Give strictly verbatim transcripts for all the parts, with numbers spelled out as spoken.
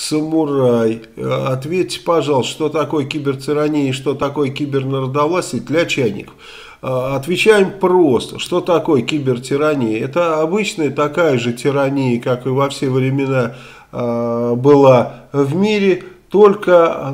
самурай. Ответьте, пожалуйста, что такое кибертирания и что такое кибернародовластие для чайников. Отвечаем просто. Что такое кибертирания? Это обычная такая же тирания, как и во все времена была в мире, только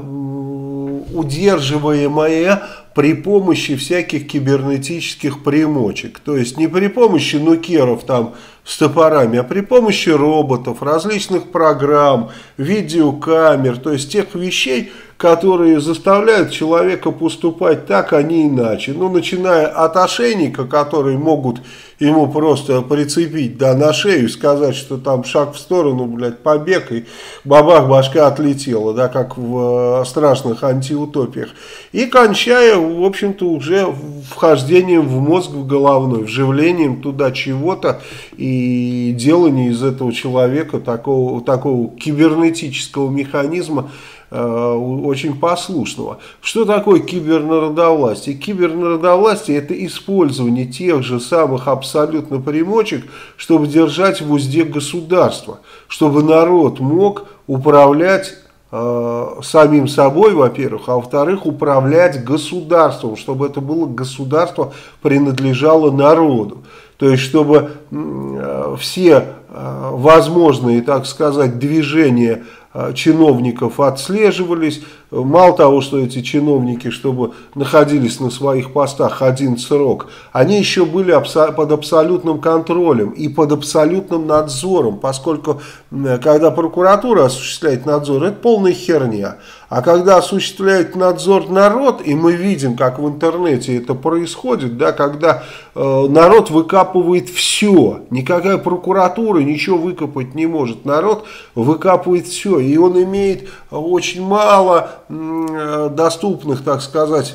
удерживаемая при помощи всяких кибернетических примочек. То есть не при помощи нукеров там с топорами, а при помощи роботов, различных программ, видеокамер, то есть тех вещей, которые заставляют человека поступать так, а не иначе. Ну, начиная от ошейника, которые могут ему просто прицепить, да, на шею и сказать, что там шаг в сторону, блядь, побег, и бабах, башка отлетела, да, как в э, страшных антиутопиях. И кончая, в общем-то, уже вхождением в мозг, в головной, вживлением туда чего-то и деланием из этого человека такого, такого кибернетического механизма, очень послушного. Что такое кибернародовластие? Кибернародовластие — это использование тех же самых абсолютно примочек, чтобы держать в узде государство, чтобы народ мог управлять э, самим собой, во-первых, а во-вторых, управлять государством, чтобы это было государство принадлежало народу. То есть, чтобы э, все э, возможные, так сказать, движения чиновников отслеживались. Мало того, что эти чиновники, чтобы находились на своих постах один срок, они еще были под абсолютным контролем и под абсолютным надзором, поскольку когда прокуратура осуществляет надзор, это полная херня. А когда осуществляет надзор народ, и мы видим, как в интернете это происходит, да, когда э, народ выкапывает все, никакая прокуратура ничего выкопать не может, народ выкапывает все, и он имеет очень мало э, доступных, так сказать,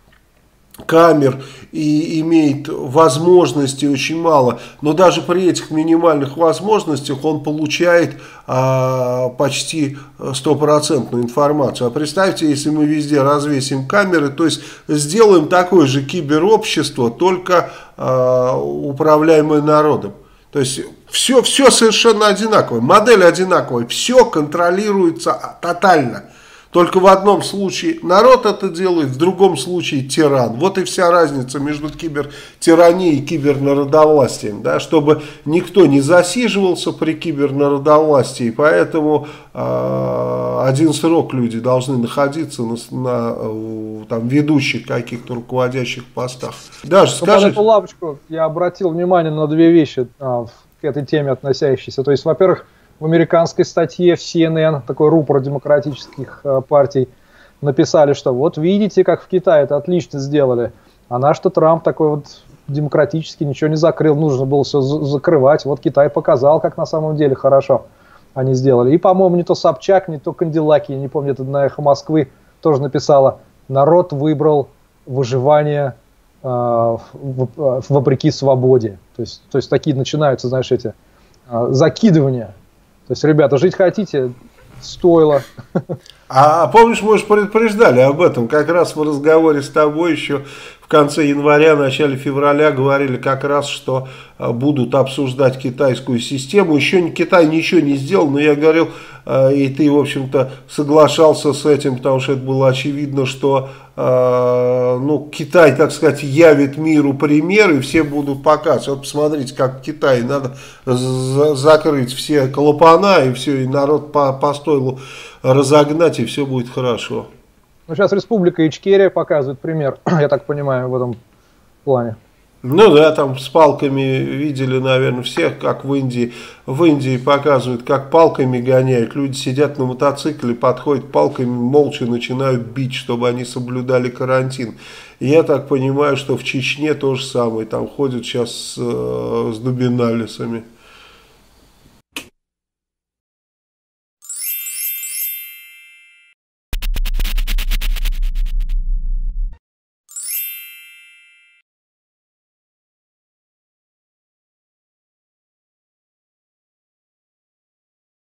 камер и имеет возможностей очень мало, но даже при этих минимальных возможностях он получает а, почти стопроцентную информацию. А представьте, если мы везде развесим камеры, то есть сделаем такое же киберобщество, только а, управляемое народом. То есть все, все совершенно одинаковое, модель одинаковая, все контролируется тотально. Только в одном случае народ это делает, в другом случае тиран. Вот и вся разница между кибертиранией и кибернародовластием. Да, чтобы никто не засиживался при кибернародовластии, поэтому э, один срок люди должны находиться на, на э, там, ведущих каких-то руководящих постах. Даже скажи... Под эту лапочку я обратил внимание на две вещи а, к этой теме относящиеся. То есть, во-первых, в американской статье в си эн эн, такой рупор демократических э, партий, написали, что вот видите, как в Китае это отлично сделали, а наш-то Трамп такой вот демократический ничего не закрыл, нужно было все закрывать, вот Китай показал, как на самом деле хорошо они сделали. И, по-моему, не то Собчак, не то Канделаки, я не помню, это на «Эхо Москвы» тоже написала, народ выбрал выживание э, вопреки свободе. То есть, то есть такие начинаются, знаешь, эти э, закидывания. То есть, ребята, жить хотите, стоило. А помнишь, мы же предупреждали об этом, как раз в разговоре с тобой еще в конце января, начале февраля говорили как раз, что будут обсуждать китайскую систему. Еще Китай ничего не сделал, но я говорил, и ты, в общем-то, соглашался с этим, потому что это было очевидно, что ну, Китай, так сказать, явит миру пример, и все будут показывать. Вот посмотрите, как в Китае надо за закрыть все клапана, и все, и народ по, по стойлу разогнать, и все будет хорошо. Ну, сейчас Республика Ичкерия показывает пример, я так понимаю, в этом плане. Ну да, там с палками видели, наверное, всех, как в Индии. В Индии показывают, как палками гоняют. Люди сидят на мотоцикле, подходят палками, молча начинают бить, чтобы они соблюдали карантин. И я так понимаю, что в Чечне то же самое. Там ходят сейчас с, с дубиналисами.